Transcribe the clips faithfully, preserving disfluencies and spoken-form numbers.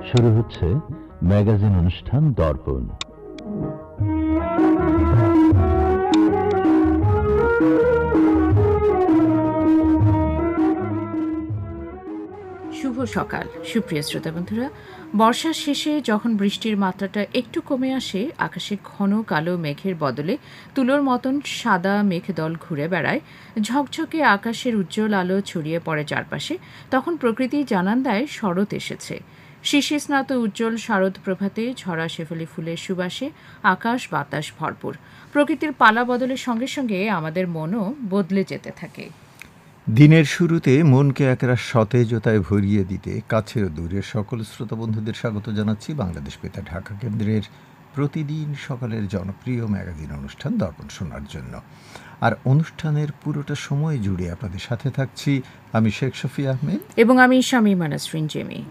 শুরু হচ্ছে ম্যাগাজিন অনুষ্ঠান দর্পণ। শুভ সকাল সুপ্রিয় শ্রোতা বন্ধুরা। বর্ষার শেষে যখন বৃষ্টির মাত্রাটা একটু কমে আসে, আকাশে ঘন কালো মেঘের বদলে তুলোর মতন সাদা মেঘদল ঘুরে বেড়ায়, ঝকঝকে আকাশের উজ্জ্বল আলো ছড়িয়ে পড়ে চারপাশে, তখন প্রকৃতি জানান দেয় শরৎ এসেছে। শিশির স্নাত উজ্জ্বল শারদ প্রভাতে ঝরা শেফালি ফুলের সুবাসে আকাশ বাতাস ভরপুর। প্রকৃতির পালা বদলের সঙ্গে সঙ্গে আমাদের মনও বদলে যেতে থাকে। দিনের শুরুতে মনকে একরা সতেজতায় ভরিয়ে দিতে কাছের ও দূরের সকল শ্রোতা বন্ধুদের স্বাগত জানাচ্ছি বাংলাদেশ বেতার ঢাকা কেন্দ্রের প্রতিদিন সকালের জনপ্রিয় ম্যাগাজিন অনুষ্ঠান দর্পণ শোনার জন্য। আর অনুষ্ঠানের পুরোটা সময় জুড়ে আপনাদের সাথে থাকছি আমি শেখ শফি আহমেদ এবং আমি শামীমা নাসরিন জেমি।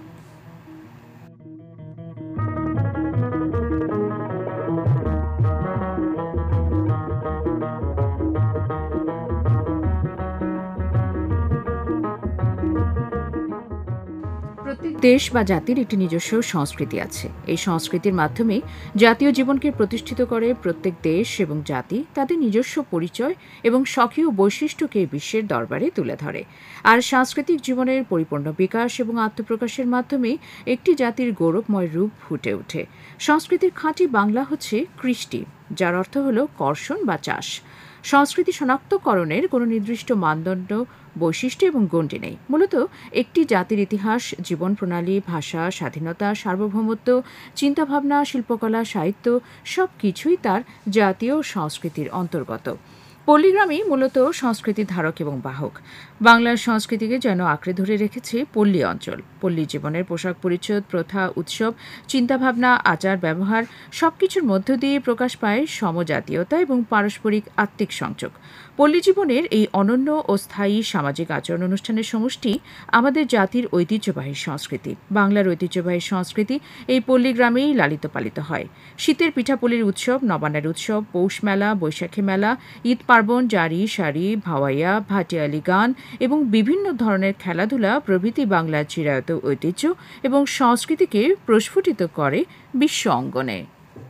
দেশ বা জাতির একটি নিজস্ব সংস্কৃতি আছে। এই সংস্কৃতির মাধ্যমে জাতীয় জীবনকে প্রতিষ্ঠিত করে প্রত্যেক দেশ এবং জাতি তাদের নিজস্ব পরিচয় এবং স্বকীয় বৈশিষ্ট্যকে বিশ্বের দরবারে তুলে ধরে। আর সাংস্কৃতিক জীবনের পরিপূর্ণ বিকাশ এবং আত্মপ্রকাশের মাধ্যমে একটি জাতির গৌরবময় রূপ ফুটে ওঠে। সংস্কৃতির খাঁটি বাংলা হচ্ছে কৃষ্টি, যার অর্থ হল কর্ষণ বা চাষ। সংস্কৃতি শনাক্তকরণের কোনো নির্দিষ্ট মানদণ্ড, বৈশিষ্ট্য এবং গণ্ডি নেই। মূলত একটি জাতির ইতিহাস, জীবন প্রণালী, ভাষা, স্বাধীনতা, সার্বভৌমত্ব, চিন্তাভাবনা, শিল্পকলা, সাহিত্য সব কিছুই তার জাতীয় সংস্কৃতির অন্তর্গত। পল্লীগ্রামই মূলত সংস্কৃতির ধারক এবং বাহক। বাংলার সংস্কৃতিকে যেন আঁকড়ে ধরে রেখেছে পল্লী অঞ্চল। পল্লী জীবনের পোশাক পরিচ্ছদ, প্রথা, উৎসব, চিন্তাভাবনা, আচার ব্যবহার সবকিছুর মধ্য দিয়ে প্রকাশ পায় সমজাতীয়তা এবং পারস্পরিক আত্মিক সংযোগ। পল্লী জীবনের এই অনন্য ও স্থায়ী সামাজিক আচরণ অনুষ্ঠানের সমষ্টি আমাদের জাতির ঐতিহ্যবাহী সংস্কৃতি। বাংলার ঐতিহ্যবাহী সংস্কৃতি এই পল্লীগ্রামেই লালিত পালিত হয়। শীতের পিঠাপুলির উৎসব, নবান্নের উৎসব, পৌষ মেলা, বৈশাখী মেলা, ঈদ পার্বণ, জারি, সারি, ভাওয়াইয়া, ভাটিয়ালি গান এবং বিভিন্ন ধরনের খেলাধুলা প্রভৃতি বাংলার চিরায়ত ঐতিহ্য এবং সংস্কৃতিকে প্রস্ফুটিত করে বিশ্ব অঙ্গনে।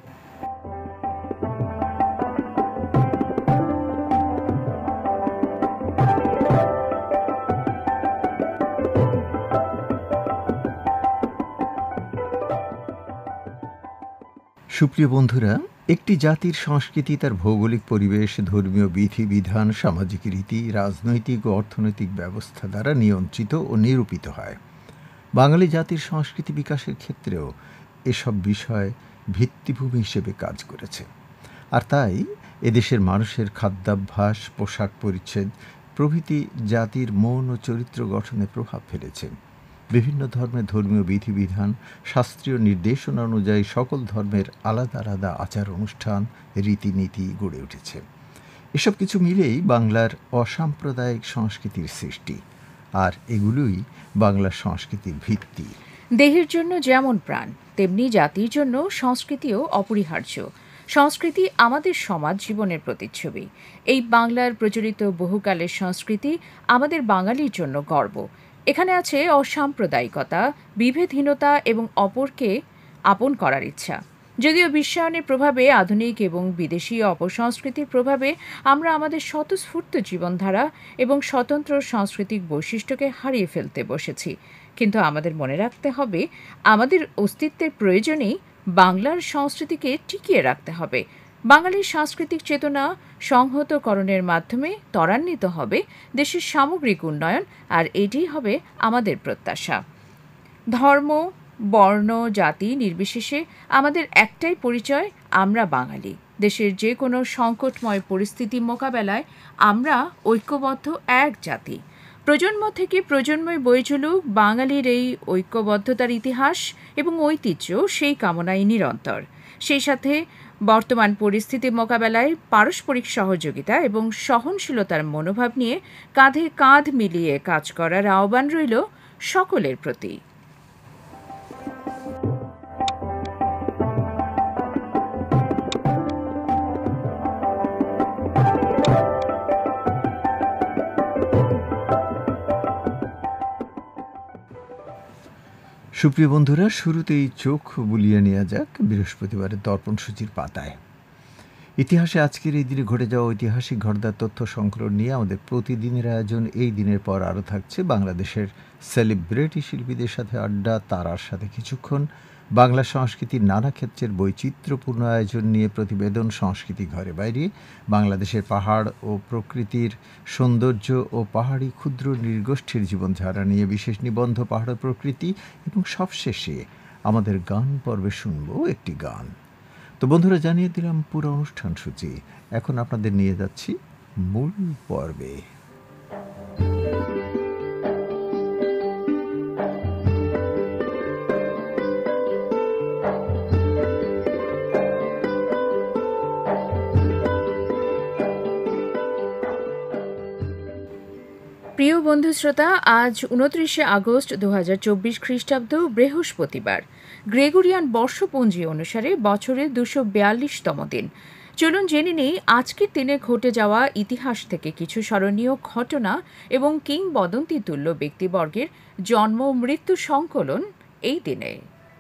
সুপ্রিয় বন্ধুরা, একটি জাতির সংস্কৃতি তার ভৌগোলিক পরিবেশ, ধর্মীয় বিধিবিধান, সামাজিক রীতি, রাজনৈতিক ও অর্থনৈতিক ব্যবস্থা দ্বারা নিয়ন্ত্রিত ও নিরূপিত হয়। বাঙালি জাতির সংস্কৃতি বিকাশের ক্ষেত্রেও এসব বিষয় ভিত্তিভূমি হিসেবে কাজ করেছে। আর তাই এদেশের মানুষের খাদ্যাভ্যাস, পোশাক পরিচ্ছদ প্রভৃতি জাতির মন ও চরিত্র গঠনে প্রভাব ফেলেছে। বিভিন্ন ধর্মের ধর্মীয় বিধিবিধান, শাস্ত্রীয় নির্দেশনা অনুযায়ী সকল ধর্মের আলাদা আলাদা আচার অনুষ্ঠান, রীতিনীতি গড়ে উঠেছে। এসব কিছু মিলেই বাংলার অসাম্প্রদায়িক সংস্কৃতির সৃষ্টি, আর এগুলোই বাংলার সংস্কৃতির ভিত্তি। দেহের জন্য যেমন প্রাণ, তেমনি জাতির জন্য সংস্কৃতিও অপরিহার্য। সংস্কৃতি আমাদের সমাজ জীবনের প্রতিচ্ছবি। এই বাংলার প্রচলিত বহুকালের সংস্কৃতি আমাদের বাঙালির জন্য গর্ব। এখানে আছে অসাম্প্রদায়িকতা, বিভেদহীনতা এবং অপরকে আপন করার ইচ্ছা। যদিও বিশ্বায়নের প্রভাবে, আধুনিক এবং বিদেশি অপসংস্কৃতির প্রভাবে আমরা আমাদের স্বতঃস্ফূর্ত জীবনধারা এবং স্বতন্ত্র সাংস্কৃতিক বৈশিষ্ট্যকে হারিয়ে ফেলতে বসেছি। কিন্তু আমাদের মনে রাখতে হবে, আমাদের অস্তিত্বের প্রয়োজনেই বাংলার সংস্কৃতিকে টিকিয়ে রাখতে হবে। বাঙালির সাংস্কৃতিক চেতনা সংহতকরণের মাধ্যমে ত্বরান্বিত হবে দেশের সামগ্রিক উন্নয়ন, আর এটিই হবে আমাদের প্রত্যাশা। ধর্ম, বর্ণ, জাতি নির্বিশেষে আমাদের একটাই পরিচয়, আমরা বাঙালি। দেশের যে কোনো সংকটময় পরিস্থিতি মোকাবেলায় আমরা ঐক্যবদ্ধ এক জাতি। প্রজন্ম থেকে প্রজন্মে বয়ে চলুক বাঙালির এই ঐক্যবদ্ধতার ইতিহাস এবং ঐতিহ্য, সেই কামনাই নিরন্তর। সেই সাথে বর্তমান পরিস্থিতি মোকাবেলায় পারস্পরিক সহযোগিতা এবং সহনশীলতার মনোভাব নিয়ে কাঁধে কাঁধ মিলিয়ে কাজ করার আহ্বান রইল সকলের প্রতি। সুপ্রিয় বন্ধুরা, শুরুতেই চোখ বুলিয়ে নেওয়া যাক বৃহস্পতিবারের দর্পণ সূচির পাতায়। ইতিহাসে আজকের এই দিনে ঘটে যাওয়া ঐতিহাসিক ঘটনার তথ্য সংকলন নিয়ে আমাদের প্রতিদিনের আয়োজন। এই দিনের পর আরও থাকছে বাংলাদেশের সেলিব্রিটি শিল্পীদের সাথে আড্ডা, তারার সাথে কিছুক্ষণ, বাংলা সংস্কৃতির নানা ক্ষেত্রের বৈচিত্র্যপূর্ণ আয়োজন নিয়ে প্রতিবেদন, সংস্কৃতি ঘরে বাইরে, বাংলাদেশের পাহাড় ও প্রকৃতির সৌন্দর্য ও পাহাড়ি ক্ষুদ্র নৃগোষ্ঠীর জীবনধারা নিয়ে বিশেষ নিবন্ধ পাহাড় প্রকৃতি, এবং সবশেষে আমাদের গান পর্বে শুনব একটি গান। তো বন্ধুরা, জানিয়ে দিলাম পুরো অনুষ্ঠান সূচি। এখন আপনাদের নিয়ে যাচ্ছি মূল পর্বে। প্রিয় বন্ধু শ্রোতা, আজ উনত্রিশে আগস্ট দু হাজার চব্বিশ খ্রিস্টাব্দ, বৃহস্পতিবার, গ্রেগরিয়ান বর্ষপঞ্জি অনুসারে বছরের দুশো বিয়াল্লিশতম দিন। চলুন জেনে নেই আজকের দিনে ঘটে যাওয়া ইতিহাস থেকে কিছু স্মরণীয় ঘটনা এবং কিংবদন্তি তুল্য ব্যক্তিবর্গের জন্ম মৃত্যু সংকলন এই দিনে।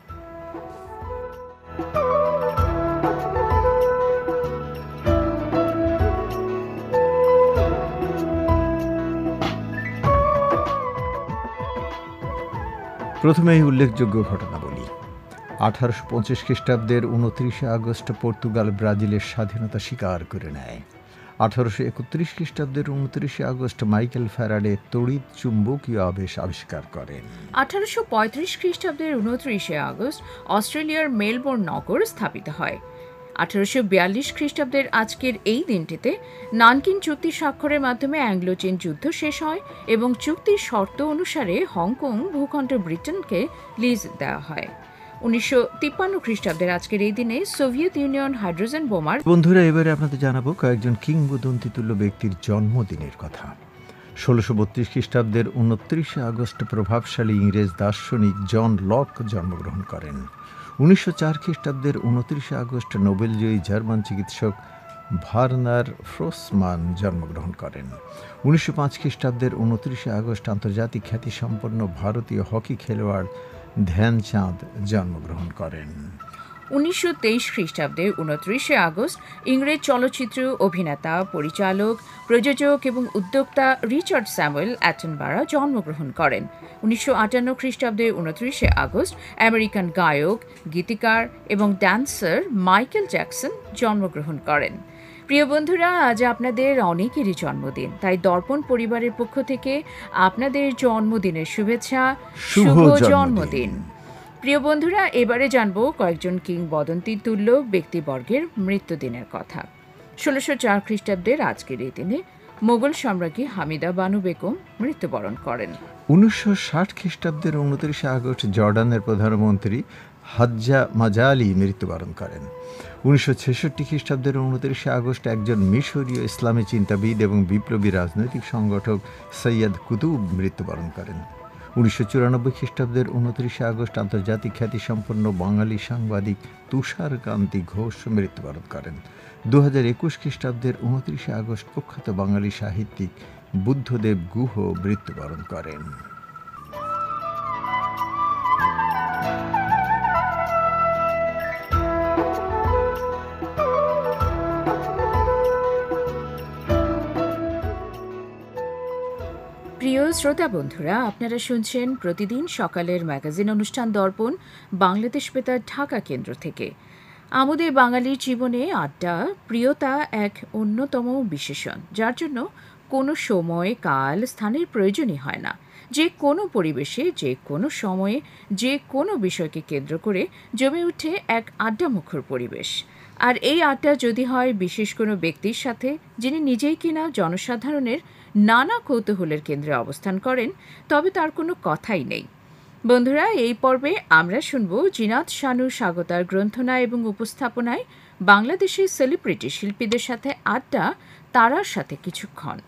প্রথমেই উল্লেখযোগ্য ঘটনা বলি। আঠারোশো পঁচিশ খ্রিস্টাব্দের উনত্রিশে আগস্ট পর্তুগাল ব্রাজিলের স্বাধীনতা স্বীকার করে নেয়। আঠারোশো একত্রিশ খ্রিস্টাব্দের উনত্রিশে আগস্ট মাইকেল ফ্যারাডে তড়িৎ চুম্বকীয় আবেশ আবিষ্কার করেন। আঠারোশো পঁয়ত্রিশ খ্রিস্টাব্দের উনত্রিশে আগস্ট অস্ট্রেলিয়ার মেলবোর্ন নগর স্থাপিত হয়। আঠারোশো বিয়াল্লিশ খ্রিস্টাব্দের আজকের এই দিনটিতে নানকিন চুক্তি স্বাক্ষরের মাধ্যমে অ্যাংলো চীন যুদ্ধ শেষ হয় এবং চুক্তির শর্ত অনুসারে হংকং ভূখণ্ড ব্রিটেনকে লিজ দেওয়া হয়। উনিশশো তিপ্পান্ন খ্রিস্টাব্দের আজকের এই দিনে সোভিয়েত ইউনিয়ন হাইড্রোজেন বোমার। বন্ধুরা, এবারে আপনাদের জানাবো কয়েকজন কিংবদন্তি তুল্য ব্যক্তির জন্মদিনের কথা। ষোলোশো বত্রিশ খ্রিস্টাব্দের উনত্রিশে আগস্ট প্রভাবশালী ইংরেজ দার্শনিক জন লক জন্মগ্রহণ করেন। উনিশশো চার খ্রিস্টাব্দের উনত্রিশে আগস্ট নোবেলজয়ী জার্মান চিকিৎসক ভার্নার ফ্রোসমান জন্মগ্রহণ করেন। উনিশশো পাঁচ খ্রিস্টাব্দের উনত্রিশে আগস্ট আন্তর্জাতিক খ্যাতিসম্পন্ন ভারতীয় হকি খেলোয়াড় ধ্যানচাঁদ জন্মগ্রহণ করেন। উনিশশো তেইশ খ্রিস্টাব্দের উনত্রিশে আগস্ট ইংরেজ চলচ্চিত্র অভিনেতা, পরিচালক, প্রযোজক এবং উদ্যোক্তা রিচার্ড স্যামুয়েল অ্যাটনবারা জন্মগ্রহণ করেন। উনিশশো আটান্ন খ্রিস্টাব্দের উনত্রিশে আগস্ট আমেরিকান গায়ক, গীতিকার এবং ড্যান্সার মাইকেল জ্যাকসন জন্মগ্রহণ করেন। প্রিয় বন্ধুরা, আজ আপনাদের অনেকেরই জন্মদিন, তাই দর্পণ পরিবারের পক্ষ থেকে আপনাদের জন্মদিনের শুভেচ্ছা, শুভ জন্মদিন। প্রিয় বন্ধুরা, এবারে জানবো কয়েকজন কিংবদন্তি তুল্য ব্যক্তিবর্গের মৃত্যুদিনের কথা। ষোলোশো চার খ্রিস্টাব্দের আজকের এই দিনে মোগল সম্রাজ্ঞী হামিদা বানু বেগম মৃত্যুবরণ করেন। উনিশশো ষাট খ্রিস্টাব্দের উনত্রিশে আগস্ট জর্ডানের প্রধানমন্ত্রী হাজ্জা মাজালি মৃত্যুবরণ করেন। উনিশশো ছেষট্টি খ্রিস্টাব্দের উনত্রিশে আগস্ট একজন মিশরীয় ইসলামী চিন্তাবিদ এবং বিপ্লবী রাজনৈতিক সংগঠক সৈয়দ কুতুব মৃত্যুবরণ করেন। উনিশশো চুরানব্বই খ্রিস্টাব্দের উনত্রিশে আগস্ট আন্তর্জাতিক খ্যাতিসম্পন্ন বাঙালি সাংবাদিক তুষারকান্তি ঘোষ মৃত্যুবরণ করেন। দু হাজার একুশ খ্রিস্টাব্দের উনত্রিশে আগস্ট প্রখ্যাত বাঙালি সাহিত্যিক বুদ্ধদেব গুহ মৃত্যুবরণ করেন। প্রিয় শ্রোতা বন্ধুরা, আপনারা শুনছেন প্রতিদিন সকালের ম্যাগাজিন অনুষ্ঠান দর্পণ, বাংলাদেশ বেতার ঢাকা কেন্দ্র থেকে। আমাদের বাঙালির জীবনে আড্ডা, প্রিয়তা এক অন্যতম বিশেষণ, যার জন্য কোনো সময়, কাল, স্থানের প্রয়োজনই হয় না। যে কোনো পরিবেশে, যে কোনো সময়ে, যে কোনো বিষয়কে কেন্দ্র করে জমে উঠে এক আড্ডামুখর পরিবেশ। আর এই আড্ডা যদি হয় বিশেষ কোনো ব্যক্তির সাথে, যিনি নিজেই কিনা জনসাধারণের নানা কৌতূহলের কেন্দ্রে অবস্থান করেন, তবে তার কোনো কথাই নেই। বন্ধুরা, এই পর্বে আমরা শুনব জিনাত শানু স্বাগতার গ্রন্থনা এবং উপস্থাপনায় বাংলাদেশের সেলিব্রিটি শিল্পীদের সাথে আড্ডা, তারার সাথে কিছুক্ষণ।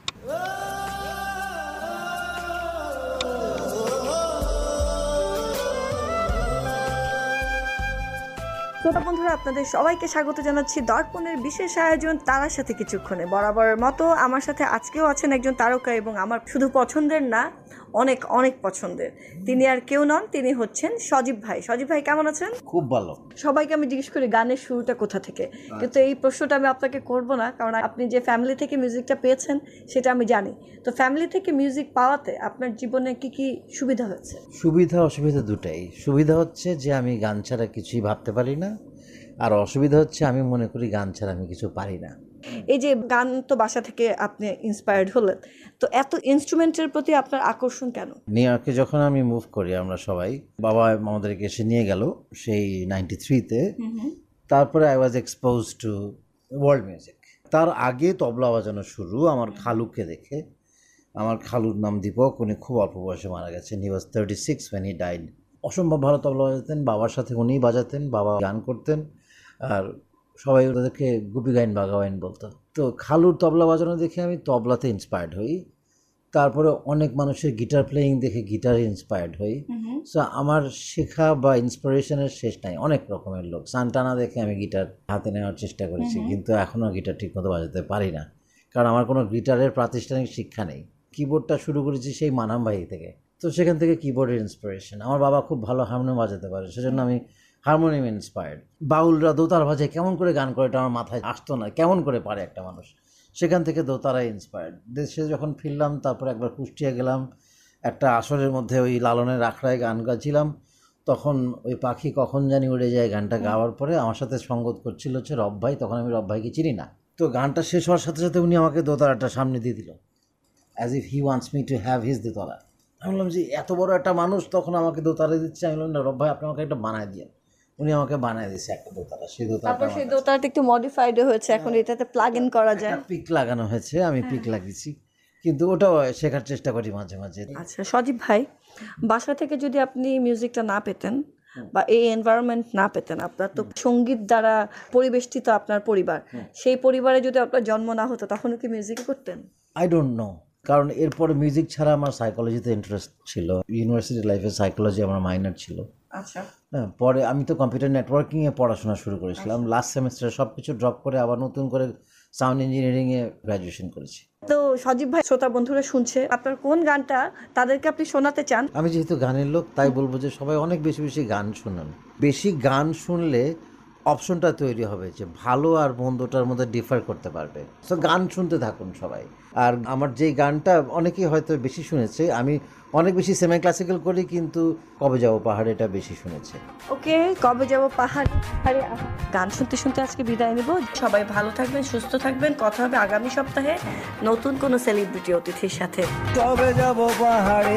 শ্রোতা বন্ধুরা, আপনাদের সবাইকে স্বাগত জানাচ্ছি দর্পণের বিশেষ আয়োজন তারার সাথে কিছুক্ষণে। বরাবরের মতো আমার সাথে আজকেও আছেন একজন তারকা, এবং আমার শুধু পছন্দের না, অনেক অনেক পছন্দের। তিনি আর কেউ নন, তিনি হচ্ছেন সজীব ভাই। সজীব ভাই কেমন আছেন? খুব ভালো। সবাইকে আমি জিজ্ঞেস করি গানের শুরুটা কোথা থেকে, কিন্তু এই প্রশ্নটা আমি আপনাকে করব না, কারণ আপনি যে ফ্যামিলি থেকে মিউজিকটা পেয়েছেন সেটা আমি জানি। তো ফ্যামিলি থেকে মিউজিক পাওয়াতে আপনার জীবনে কি কি সুবিধা হয়েছে? সুবিধা অসুবিধা দুটাই। সুবিধা হচ্ছে যে আমি গান ছাড়া কিছুই ভাবতে পারি না, আর অসুবিধা হচ্ছে আমি মনে করি গান ছাড়া আমি কিছু পারি না। এই যে গান তো বাসা থেকে আপনি ইন্সপায়ার্ড হলেন, তো এত ইনস্ট্রুমেন্টের প্রতি আপনার আকর্ষণ কেন? নিউ ইয়র্কে যখন আমি মুভ করি, আমরা সবাই, বাবা আমাদেরকে এসে নিয়ে গেল সেই নাইনটি থ্রিতে। তারপরে I was expose to world music. তার আগে তবলা বাজানো শুরু আমার খালুকে দেখে। আমার খালুর নাম দীপক, উনি খুব অল্প বয়সে মারা গেছেন। He was thirty six when he died. অসম্ভব ভালো তবলা বাজাতেন, বাবার সাথে উনিই বাজাতেন, বাবা গান করতেন, আর সবাই তাদেরকে গুপি গাইন বাগাওয়াইন বলতো। তো খালুর তবলা বাজানো দেখে আমি তবলাতে ইন্সপায়ার্ড হই। তারপরে অনেক মানুষের গিটার প্লেয়িং দেখে গিটারে ইন্সপায়ার্ড হই। সো আমার শেখা বা ইন্সপিরেশনের শেষ নাই। অনেক রকমের লোক, সান্টানা দেখে আমি গিটার হাতে নেওয়ার চেষ্টা করেছি, কিন্তু এখনও গিটার ঠিকমতো বাজাতে পারি না, কারণ আমার কোনো গিটারের প্রাতিষ্ঠানিক শিক্ষা নেই। কিবোর্ডটা শুরু করেছি সেই মানাম ভাই থেকে, তো সেখান থেকে কিবোর্ডের ইন্সপিরেশন। আমার বাবা খুব ভালো হারমোনিয়াম বাজাতে পারে, সেজন্য আমি হারমোনিয়াম ইন্সপায়ার্ড। বাউলরা দোতার বাজায় কেমন করে গান করে, এটা আমার মাথায় আসতো না, কেমন করে পারে একটা মানুষ। সেখান থেকে দোতারা ইন্সপায়ার্ড। দেশে যখন ফিরলাম, তারপর একবার কুষ্টিয়া গেলাম, একটা আসরের মধ্যে ওই লালনের আখড়ায় গান গাইছিলাম। তখন ওই পাখি কখন জানি উড়ে যায় গানটা গাওয়ার পরে আমার সাথে সঙ্গত করছিল হচ্ছে রব ভাই। তখন আমি রব ভাইকে চিনি না। তো গানটা শেষ হওয়ার সাথে সাথে উনি আমাকে দোতারাটা সামনে দিয়ে দিল, as if he wants me to have his dotara. আমি বললাম যে এত বড় একটা মানুষ তখন আমাকে দোতারা দিচ্ছে। আমি বললাম না রব ভাই, আপনি আমাকে একটা বানায় দিয়ে। উনি আমাকে বানায় দিয়েছে একটা দোতারা। সেই দোতারাটা সেই দোতারাটা একটু মডিফাইড হয়েছে, এখন এটাতে প্লাগ ইন করা যায়, পিক লাগানো হয়েছে, আমি পিক লাগিয়েছি, কিন্তু ওটাও শেখার চেষ্টা করি মাঝে মাঝে। আচ্ছা সজীব ভাই, বাসা থেকে যদি আপনি মিউজিকটা না পেতেন বা এই এনভায়রনমেন্ট না পেতেন, আপনার তো সঙ্গীত দ্বারা পরিবেষ্টিত আপনার পরিবার, সেই পরিবারে যদি আপনার জন্ম না হতো, তখন কি মিউজিক করতেন? আই ডোন্ট নো, কারণ এরপরে মিউজিক ছাড়া আমার সাইকোলজিতে ইন্টারেস্ট ছিল। ইউনিভার্সিটি লাইফে সাইকোলজি আমার মাইনর ছিল। আচ্ছা, হ্যাঁ, পরে আমি তো কম্পিউটার নেটওয়ার্কিংয়ে পড়াশোনা শুরু করেছিলাম। লাস্ট সেমিস্টারে সব কিছু ড্রপ করে আবার নতুন করে সাউন্ড ইঞ্জিনিয়ারিংয়ে গ্র্যাজুয়েশন করেছি। তো সজীব ভাই, শ্রোতা বন্ধুরা শুনছে, আপনার কোন গানটা তাদেরকে আপনি শোনাতে চান? আমি যেহেতু গানের লোক, তাই বলবো যে সবাই অনেক বেশি বেশি গান শুনুন। বেশি গান শুনলে অপশনটা তৈরি হবে যে ভালো আর মন্দটার মধ্যে ডিফার করতে পারবে। সো গান শুনতে থাকুন সবাই। আর আমার যেই গানটা অনেকেই হয়তো বেশি শুনেছে, আমি অনেক বেশি সেমি ক্লাসিক্যাল করি, কিন্তু কবে যাবো পাহাড়ে এটা বেশি শুনেছে। ওকে, কবে যাবো পাহাড়ে। আরে গান শুনতে শুনতে আজকে বিদায় নেব। সবাই ভালো থাকবেন, সুস্থ থাকবেন। কথা হবে আগামী সপ্তাহে নতুন কোনো সেলিব্রিটি অতিথির সাথে। কবে যাবো পাহাড়ে,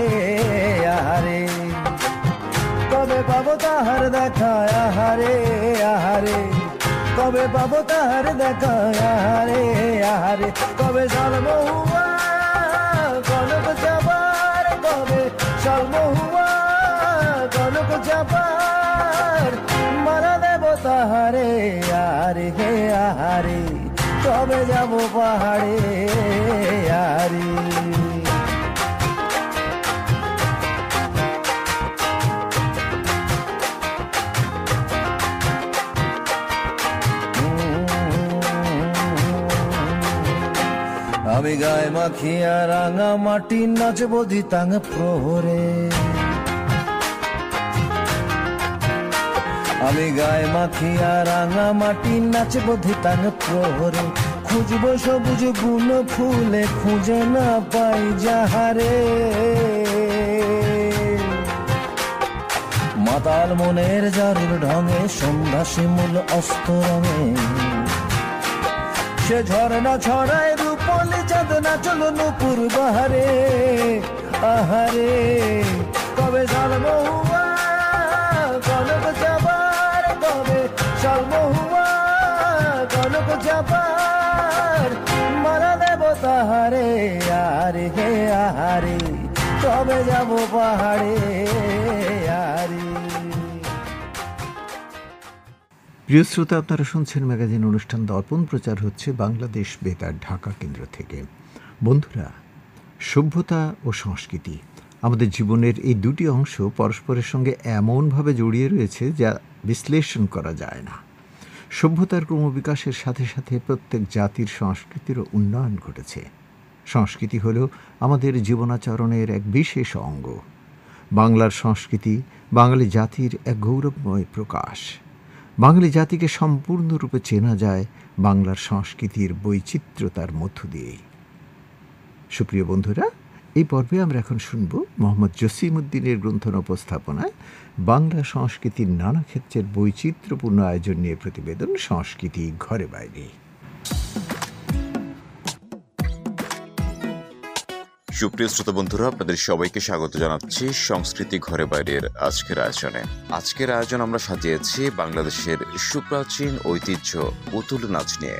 আহারে কবে পাবো তাহার দেখা, আহারে আহারে কবে পাবো তাহার দেখা, আহারে আহারে কবে সালমহুয়া কনক যাবার, কবে সালমহুয়া কনক যাবার, মারা দেব তাহারে, আহারে হে আহারে কবে যাবো পাহাড়ে, আহারে। আমি গায়ে মাখিয়া রাঙা মাটি নাচবো দিতাং প্রহরে, আমি গায়ে মাখিয়া রাঙা মাটি নাচবো দিতাং প্রহরে, খুঁজবো সবুজ গুণ ফুলে খুঁজে না পাই যাহারে, মাতাল মনের জারুর ঢঙে সন্ধ্যা শিমুল অস্ত রঙে, সে ঝরনা ছড়ায় রূপলি চাঁদ নাচল নুপুর বাহারে, আহারে কবে সালমহুয়া কনক যাবার, কবে সালমহুয়া কনক যাবার, মারা দেব তাহারে, আহারে হে আহারে কবে যাব পাহাড়ে, আহারে। প্রিয় শ্রোতা, আপনারা শুনছেন ম্যাগাজিন অনুষ্ঠান দর্পণ, প্রচার হচ্ছে বাংলাদেশ বেতার ঢাকা কেন্দ্র থেকে। বন্ধুরা, সভ্যতা ও সংস্কৃতি আমাদের জীবনের এই দুটি অংশ পরস্পরের সঙ্গে এমনভাবে জড়িয়ে রয়েছে যা বিশ্লেষণ করা যায় না। সভ্যতার ক্রমবিকাশের সাথে সাথে প্রত্যেক জাতির সংস্কৃতিরও উন্নয়ন ঘটেছে। সংস্কৃতি হল আমাদের জীবনাচরণের এক বিশেষ অঙ্গ। বাংলার সংস্কৃতি বাঙালি জাতির এক গৌরবময় প্রকাশ। বাঙালি জাতিকে সম্পূর্ণরূপে চেনা যায় বাংলার সংস্কৃতির বৈচিত্র্যতার মধ্য দিয়েই। সুপ্রিয় বন্ধুরা, এই পর্বে আমরা এখন শুনব মোহাম্মদ জসিম উদ্দিনের গ্রন্থনা উপস্থাপনায় বাংলা সংস্কৃতির নানা ক্ষেত্রের বৈচিত্র্যপূর্ণ আয়োজন নিয়ে প্রতিবেদন সংস্কৃতি ঘরে বাইরে। সুপ্রিয় শ্রোতা বন্ধুরা, আপনাদের সবাইকে স্বাগত জানাচ্ছি সংস্কৃতি ঘরে বাইরের আজকের আয়োজনে। আজকের আয়োজন আমরা সাজিয়েছি বাংলাদেশের সুপ্রাচীন ঐতিহ্য পুতুল নাচ নিয়ে।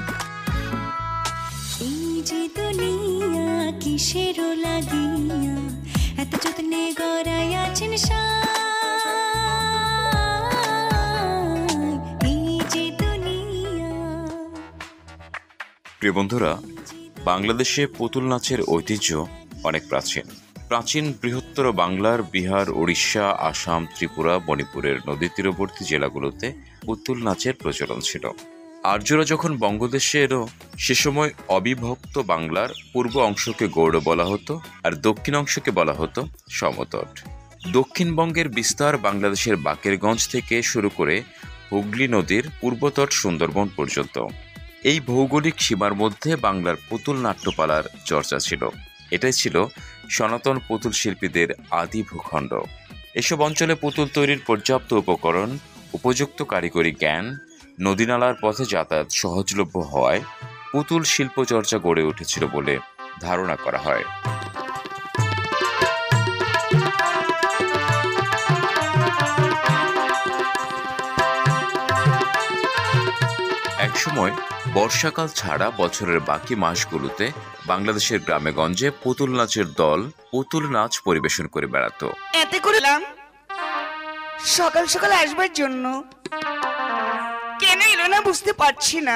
প্রিয় বন্ধুরা, বাংলাদেশে পুতুল নাচের ঐতিহ্য অনেক প্রাচীন। প্রাচীন বৃহত্তর বাংলার বিহার, উড়িষ্যা, আসাম, ত্রিপুরা, মণিপুরের নদী তীরবর্তী জেলাগুলোতে পুতুল নাচের প্রচলন ছিল। আর্যরা যখন বঙ্গদেশে এলো, সে সময় অবিভক্ত বাংলার পূর্ব অংশকে গৌড় বলা হতো আর দক্ষিণ অংশকে বলা হতো সমতট। দক্ষিণবঙ্গের বিস্তার বাংলাদেশের বাকেরগঞ্জ থেকে শুরু করে হুগলি নদীর পূর্বতট সুন্দরবন পর্যন্ত। এই ভৌগোলিক সীমার মধ্যে বাংলার পুতুল নাট্যপালার চর্চা ছিল। এটাই ছিল সনাতন পুতুল শিল্পীদের আদি ভূখণ্ড। এসব অঞ্চলে পুতুল তৈরির পর্যাপ্ত উপকরণ, উপযুক্ত কারিগরি জ্ঞান, নদীনালার পথে যাতায়াত সহজলভ্য হওয়ায় পুতুল শিল্প চর্চা গড়ে উঠেছিল বলে ধারণা করা হয়। একসময় বর্ষাকাল ছাড়া বছরের বাকি মাসগুলোতে বাংলাদেশের গ্রামে গঞ্জে পুতুল নাচের দল পুতুল নাচ পরিবেশন করে বেড়াতো। এতে করলাম সকাল সকাল আসবার জন্য, কেন এলো না বুঝতে পারছি না।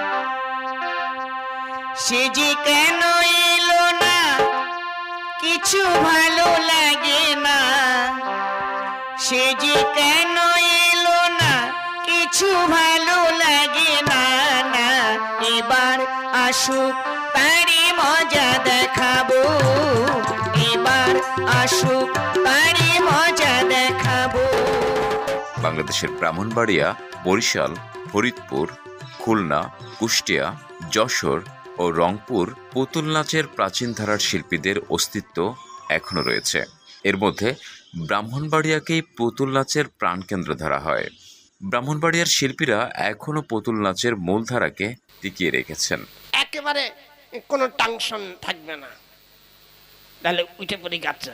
সে যে কেন এলো না কিছু ভালো লাগে না, সে যে কেন এলো না কিছু ভালো লাগে না। না এবার আসুক তারি মজা দেখাবো, এবার আসুক তারি মজা দেখাবো। বাংলাদেশের ব্রাহ্মণবাড়িয়া, বরিশাল, ফরিদপুর, খুলনা, কুষ্টিয়া, যশোর ও রংপুর পুতুল নাচের প্রাচীন ধারার শিল্পীদের অস্তিত্ব এখনো রয়েছে। এর মধ্যে ব্রাহ্মণবাড়িয়াকেই পুতুল নাচের প্রাণকেন্দ্র ধরা হয়। ব্রাহ্মণবাড়িয়ার শিল্পীরা এখনো পুতুল নাচের মূল ধারাকে টিকিয়ে রেখেছেন। একেবারে কোনো টেনশন থাকবে না, তাহলে উঠে পড়ে গাছে।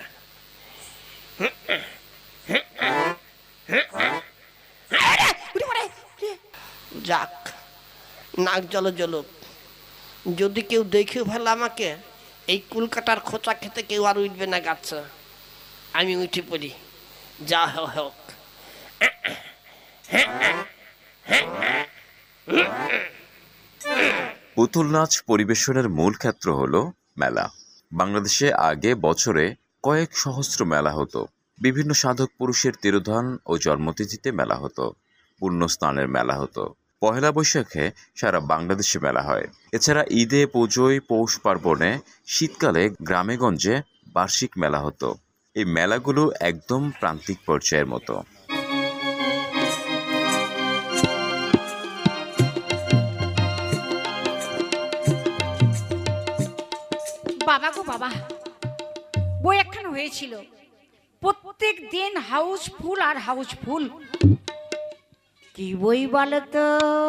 যাক, নাক জল জলুক। যদি কেউ দেখে ফেলে আমাকে, এই কুলকাটার খোঁচা খেতে কেউ আর উঠবে না গাছে। আমি উঠে পড়ি, যা হোক। পুতুল নাচ পরিবেশনের মূল ক্ষেত্র হল মেলা। বাংলাদেশে আগে বছরে কয়েক সহস্র মেলা হতো। বিভিন্ন সাধক পুরুষের তিরোধান ও জন্মতিথিতে মেলা হতো, পুণ্য স্নানের মেলা হতো। পহেলা বৈশাখে সারা বাংলাদেশে মেলা হয়। এছাড়া ঈদে, পুজোয়, পৌষ পার্বণে, শীতকালে গ্রামেগঞ্জে বার্ষিক মেলা হতো। এই মেলাগুলো একদম প্রান্তিক পর্যায়ের মতো। বাবা গো বাবা, বই একখানা হয়েছিল, প্রত্যেক দিন হাউসফুল আর হাউসফুল। কি বই বলো তো?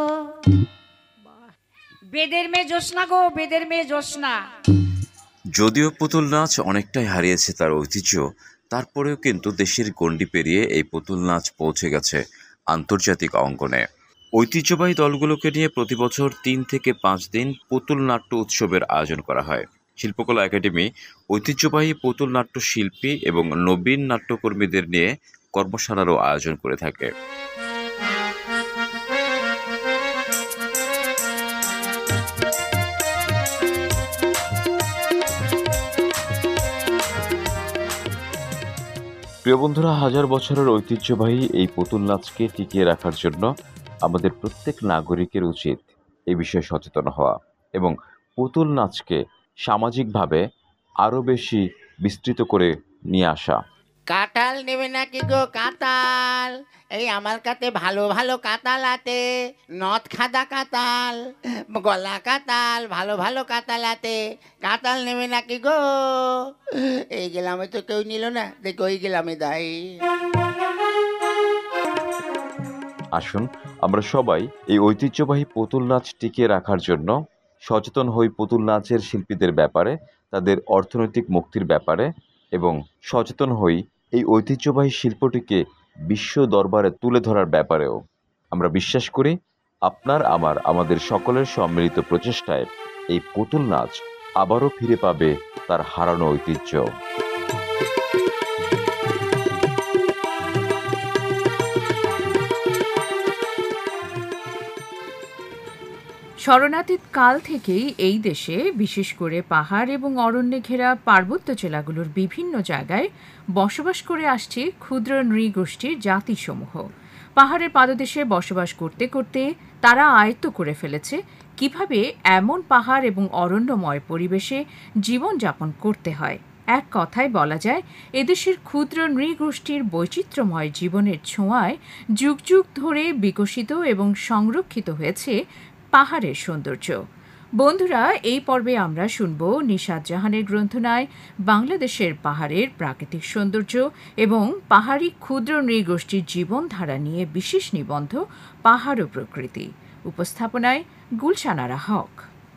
বেদের মেয়ে জ্যোৎস্না গো, বেদের মেয়ে জ্যোৎস্না। যদিও পুতুল নাচ অনেকটাই হারিয়েছে তার ঐতিহ্য, তারপরেও কিন্তু দেশের গণ্ডি পেরিয়ে এই পুতুল নাচ পৌঁছে গেছে আন্তর্জাতিক অঙ্গনে। ঐতিহ্যবাহী দলগুলোকে নিয়ে প্রতি বছর তিন থেকে পাঁচ দিন পুতুল নাট্য উৎসবের আয়োজন করা হয়। শিল্পকলা একাডেমি ঐতিহ্যবাহী পুতুল নাট্য শিল্পী এবং নবীন নাট্যকর্মীদের নিয়ে কর্মশালারও আয়োজন করে থাকে। প্রিয় বন্ধুরা, হাজার বছরের ঐতিহ্যবাহী এই পুতুল নাচকে টিকিয়ে রাখার জন্য আমাদের প্রত্যেক নাগরিকের উচিত এই বিষয়ে সচেতন হওয়া এবং পুতুল নাচকে সামাজিকভাবে আরও বেশি বিস্তৃত করে নিয়ে আসা। কাঁঠাল নেবে নাকি গো কাঁঠাল? এই আমার কাছে ভালো ভালো কাঁঠাল আছে, নথ খাদা কাঁঠাল, গলা কাঁঠাল, ভালো ভালো কাঁঠাল আছে। কাঁঠাল নেবে নাকি গো? এই গ্রামে তো কেউ নিল না, দেখো ওই গ্রামে দাই। আসুন আমরা সবাই এই ঐতিহ্যবাহী পুতুল নাচ টিকিয়ে রাখার জন্য সচেতন হই পুতুল নাচের শিল্পীদের ব্যাপারে, তাদের অর্থনৈতিক মুক্তির ব্যাপারে, এবং সচেতন হই এই ঐতিহ্যবাহী শিল্পটিকে বিশ্ব দরবারে তুলে ধরার ব্যাপারেও। আমরা বিশ্বাস করি আপনার আমার আমাদের সকলের সম্মিলিত প্রচেষ্টায় এই পুতুল নাচ আবারও ফিরে পাবে তার হারানো ঐতিহ্য। স্মরণাতীত কাল থেকেই এই দেশে বিশেষ করে পাহাড় এবং অরণ্যে ঘেরা পার্বত্য জেলাগুলোর বিভিন্ন জায়গায় বসবাস করে আসছে ক্ষুদ্র নৃগোষ্ঠীর জাতিসমূহ। পাহাড়ের পাদদেশে বসবাস করতে করতে তারা আয়ত্ত করে ফেলেছে কিভাবে এমন পাহাড় এবং অরণ্যময় পরিবেশে জীবনযাপন করতে হয়। এক কথায় বলা যায় এদেশের ক্ষুদ্র নৃগোষ্ঠীর বৈচিত্র্যময় জীবনের ছোঁয়ায় যুগ যুগ ধরে বিকশিত এবং সংরক্ষিত হয়েছে পাহাড়ের সৌন্দর্য। বন্ধুরা, এই পর্বে আমরা শুনব নিশাত জাহানের গ্রন্থনায় বাংলাদেশের পাহাড়ের প্রাকৃতিক সৌন্দর্য এবং পাহাড়ি ক্ষুদ্র নৃগোষ্ঠীর জীবনধারা নিয়ে বিশেষ নিবন্ধ পাহাড় ও প্রকৃতি। উপস্থাপনায় গুলশানারা হক।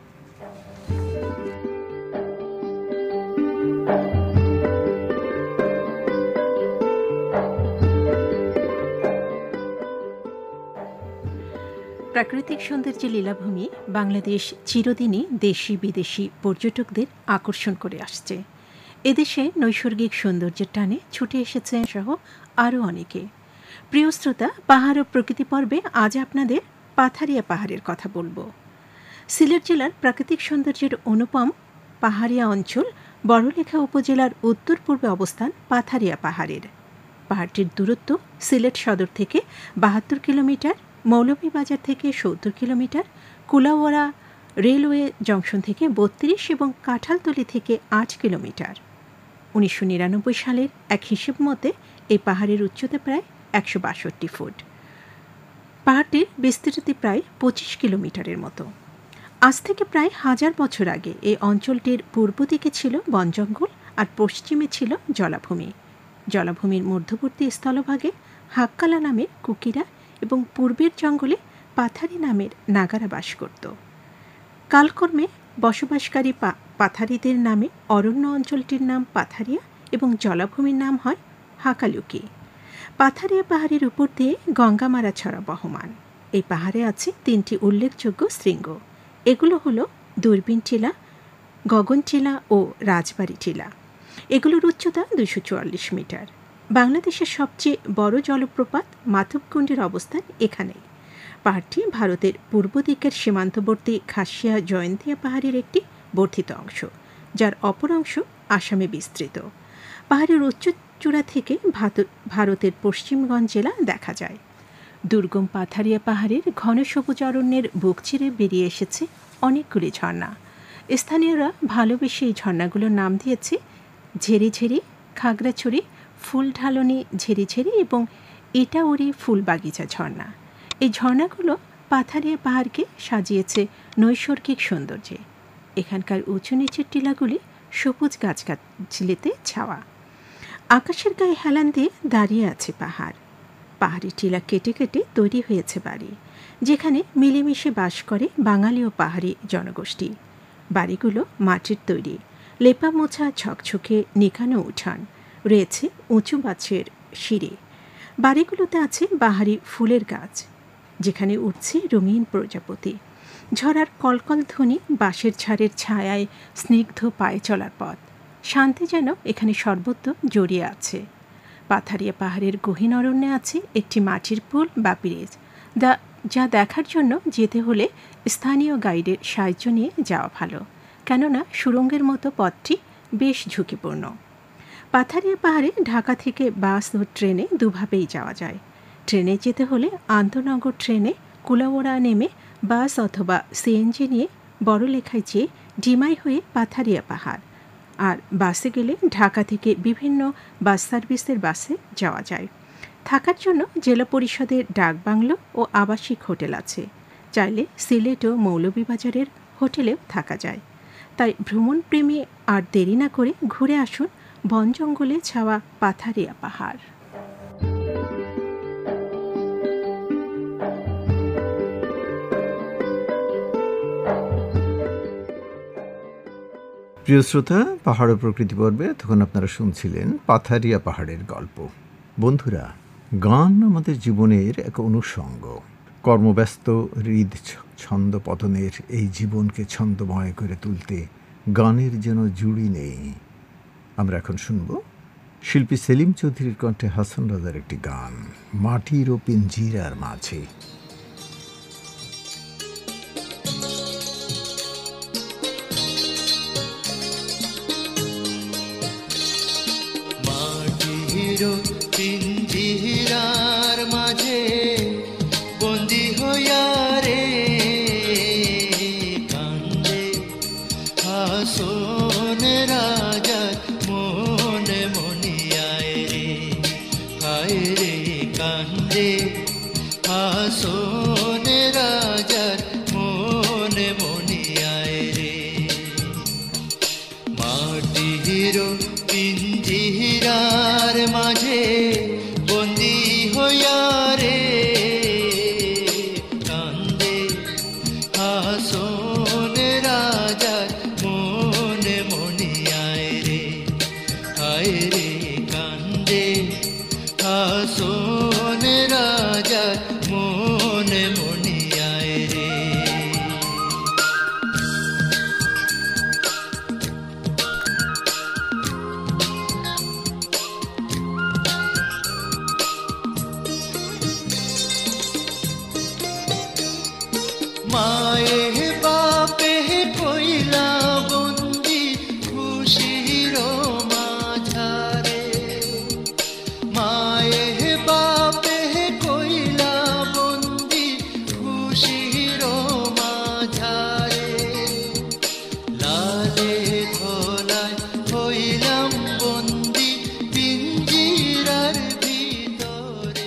প্রাকৃতিক সৌন্দর্যের লীলাভূমি বাংলাদেশ চিরদিনই দেশি বিদেশি পর্যটকদের আকর্ষণ করে আসছে। এদেশে নৈসর্গিক সৌন্দর্যের টানে ছুটে এসেছেন সহ আরও অনেকে। প্রিয় শ্রোতা, পাহাড় ও প্রকৃতি পর্বে আজ আপনাদের পাথারিয়া পাহাড়ের কথা বলবো। সিলেট জেলার প্রাকৃতিক সৌন্দর্যের অনুপম পাহাড়িয়া অঞ্চল বড়লেখা উপজেলার উত্তর পূর্বে অবস্থান পাথারিয়া পাহাড়ের। পাহাড়টির দূরত্ব সিলেট সদর থেকে বাহাত্তর কিলোমিটার, মৌলভীবাজার থেকে সত্তর কিলোমিটার, কুলাউড়া রেলওয়ে জংশন থেকে বত্রিশ এবং কাঁঠালতলী থেকে আট কিলোমিটার। উনিশশো নিরানব্বই সালের এক হিসেব মতে এই পাহাড়ের উচ্চতা প্রায় একশো বাষট্টি ফুট। পাহাড়টির বিস্তৃতি প্রায় পঁচিশ কিলোমিটারের মতো। আজ থেকে প্রায় হাজার বছর আগে এই অঞ্চলটির পূর্ব দিকে ছিল বন জঙ্গল আর পশ্চিমে ছিল জলাভূমি। জলাভূমির মধ্যবর্তী স্থলভাগে হাক্কালা নামের কুকিরা এবং পূর্বের জঙ্গলে পাথারি নামের নাগারা বাস করত। কালক্রমে বসবাসকারী পাথারিদের নামে অরণ্য অঞ্চলটির নাম পাথারিয়া এবং জলাভূমির নাম হয় হাকালুকি। পাথারিয়া পাহাড়ের উপর দিয়ে গঙ্গামারা ছড়া বহমান। এই পাহাড়ে আছে তিনটি উল্লেখযোগ্য শৃঙ্গ। এগুলো হলো দূরবীন টিলা, গগন টিলা ও রাজবাড়ি টিলা। এগুলোর উচ্চতা দুইশো চুয়াল্লিশ মিটার। বাংলাদেশের সবচেয়ে বড় জলপ্রপাত মাধবকুণ্ডের অবস্থান এখানেই। পাহাড়টি ভারতের পূর্ব দিকের সীমান্তবর্তী খাসিয়া জয়ন্তিয়া পাহাড়ের একটি বর্ধিত অংশ, যার অপর অংশ আসামে বিস্তৃত। পাহাড়ের উচ্চ চূড়া থেকে ভারতের পশ্চিমগঞ্জ জেলা দেখা যায়। দুর্গম পাথারিয়া পাহাড়ের ঘন সবুজ অরণ্যের বুক চিরে বেরিয়ে এসেছে অনেকগুলি ঝর্ণা। স্থানীয়রা ভালোবেসে এই ঝর্ণাগুলোর নাম দিয়েছে ঝেরিঝেরি, খাগড়াছড়ি, ফুল ঢালনি ঝেরিঝেরি এবং ইটাউরি ফুল বাগিচা ঝর্ণা। এই ঝর্ণাগুলো পাথারিয়া পাহাড়কে সাজিয়েছে নৈসর্গিক সৌন্দর্যে। এখানকার উঁচু নিচের টিলাগুলি সবুজ গাছগাছলিতে ছাওয়া। আকাশের গায়ে হেলান দিয়ে দাঁড়িয়ে আছে পাহাড়। পাহাড়ি টিলা কেটে কেটে তৈরি হয়েছে বাড়ি, যেখানে মিলেমিশে বাস করে বাঙালি ও পাহাড়ি জনগোষ্ঠী। বাড়িগুলো মাটির তৈরি, লেপা মোছা ঝকঝকে নিকানো উঠান, রয়েছে উঁচু গাছের সিঁড়ি। বাড়িগুলোতে আছে বাহারি ফুলের গাছ, যেখানে উঠছে রঙিন প্রজাপতি। ঝরার কলকল ধ্বনি, বাঁশের ঝাড়ের ছায়ায় স্নিগ্ধ পায়ে চলার পথ, শান্তি যেন এখানে সর্বত্র জড়িয়ে আছে। পাথারিয়া পাহাড়ের গহীন অরণ্যে আছে একটি মাটির পুল বা ব্রিজ, যা দেখার জন্য যেতে হলে স্থানীয় গাইডের সাহায্য নিয়ে যাওয়া ভালো, কেননা সুড়ঙ্গের মতো পথটি বেশ ঝুঁকিপূর্ণ। পাথারিয়া পাহাড়ে ঢাকা থেকে বাস ও ট্রেনে দুভাবেই যাওয়া যায়। ট্রেনে যেতে হলে আন্তনগর ট্রেনে কুলাওড়া নেমে বাস অথবা সিএনজি নিয়ে বড়লেখায় যেয়ে ডিমাই হয়ে পাথারিয়া পাহাড়, আর বাসে গেলে ঢাকা থেকে বিভিন্ন বাস সার্ভিসের বাসে যাওয়া যায়। থাকার জন্য জেলা পরিষদের ডাকবাংলো ও আবাসিক হোটেল আছে। চাইলে সিলেট ও মৌলভীবাজারের হোটেলেও থাকা যায়। তাই ভ্রমণপ্রেমী আর দেরি না করে ঘুরে আসুন বন জঙ্গলে ছাওয়া পাথারিয়া পাহাড়। প্রিয় শ্রোতা, পাহাড় ও প্রকৃতি পর্বে তখন আপনারা শুনছিলেন পাথারিয়া পাহাড়ের গল্প। বন্ধুরা, গান আমাদের জীবনের এক অনুষঙ্গ। কর্মব্যস্ত হৃদ ছন্দ পতনের এই জীবনকে ছন্দময় করে তুলতে গানের যেন জুড়ি নেই। আমরা এখন শুনব শিল্পী সেলিম চৌধুরীর কণ্ঠে হাসান রাজার একটি গান, মাটির ও পিঞ্জিরার মাঝে। পিঞ্জিরার মাঝে বন্দি হইয়া রে কান্দে হাসন রাজা মনে মনিয়ায় রে, হায় রে কান্দে হাসন রাজার মনে মনিয়ায় রে। মাটির পিঞ্জিরার মাঝে বন্দি হইয়া রে কান্দে হাসন রাজার মনে মনিয়ায় রে, হায় রে কান্দে হাসন রাজার মনে মনিয়ায় রে। মায়ে বাপে কইলা বন্দি খুশির মাঝারে, মায়ে বাপে কইলা বন্দি খুশির মাঝারে, লালে ধলায় হইলাম বন্দি পিঞ্জিরার ভিতরে।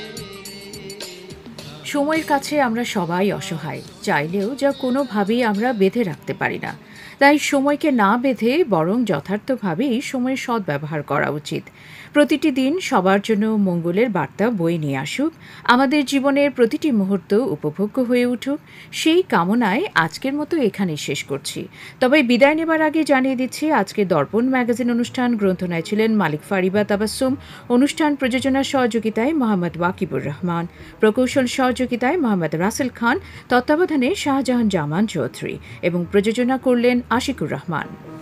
সময়ের কাছে আমরা সবাই অসহায়, চাইলেও যা কোনোভাবেই আমরা বেঁধে রাখতে পারি না। তাই সময়কে না বেঁধে বরং যথার্থভাবেই সময়ের সদ্ব্যবহার করা উচিত। প্রতিটি দিন সবার জন্য মঙ্গলের বার্তা বয়ে নিয়ে আসুক, আমাদের জীবনের প্রতিটি মুহূর্ত উপভোগ্য হয়ে উঠুক, সেই কামনায় আজকের মতো এখানেই শেষ করছি। তবে বিদায় নেবার আগে জানিয়ে দিচ্ছি, আজকে দর্পণ ম্যাগাজিন অনুষ্ঠান গ্রন্থনায় ছিলেন মালিক ফারিবা তাবাসসুম, অনুষ্ঠান প্রযোজনা সহযোগিতায় মোহাম্মদ ওয়াকিবুর রহমান, প্রকৌশল সহযোগিতায় মোহাম্মদ রাসেল খান, তত্ত্বাবধানে শাহজাহান জামান চৌধুরী এবং প্রযোজনা করলেন আশিকুর রহমান।